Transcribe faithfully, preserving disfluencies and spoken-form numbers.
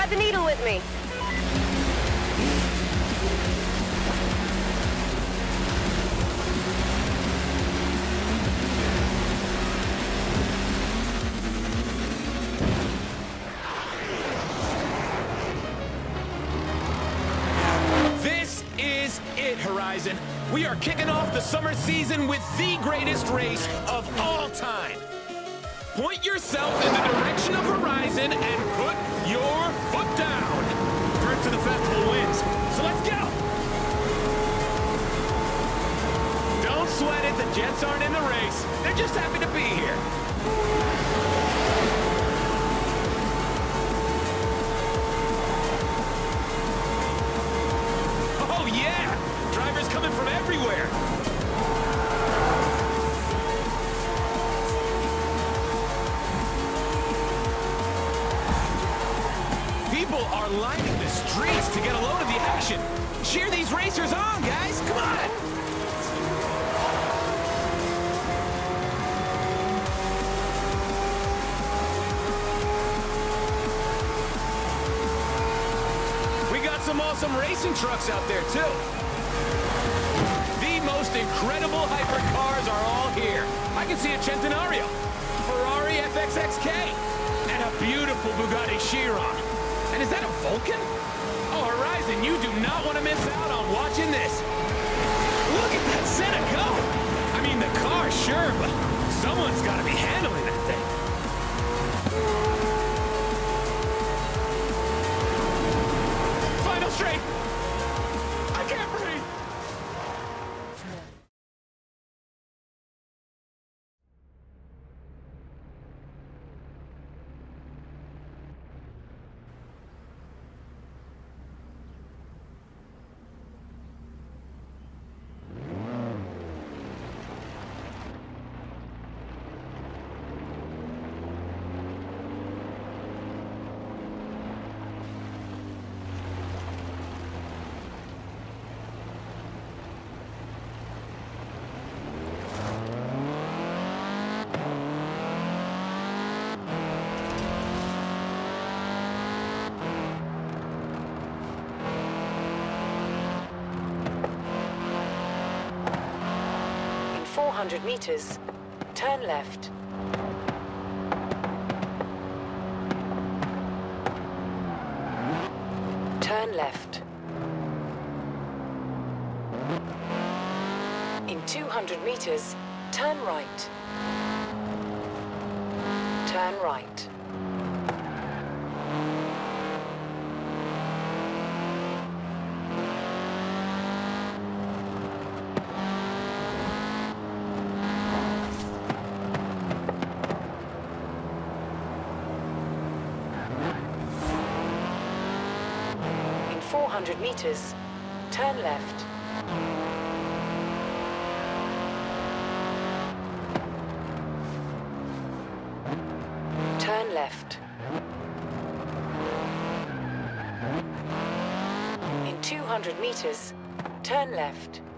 thread the needle with me. This is it, Horizon. We are kicking off the summer season with the greatest race of all time. Point yourself in the direction of Horizon and put your foot down. First to the festival wins, so let's go. Don't sweat it, the Jets aren't in the race. They're just happy to be here. Oh yeah, drivers coming from everywhere. People are lining the streets to get a load of the action. Cheer these racers on, guys. Come on. We got some awesome racing trucks out there, too. The most incredible hypercars are all here. I can see a Centenario, Ferrari F X X K, and a beautiful Bugatti Chiron. And is that a Vulcan? Oh, Horizon, you do not want to miss out on watching this. Look at that Senna go! I mean, the car, sure, but someone's got to be handling that thing. Final straight! I can't breathe! four hundred meters, turn left. Turn left. In two hundred meters, turn right. Turn right. four hundred meters, turn left. Turn left. In two hundred meters, turn left.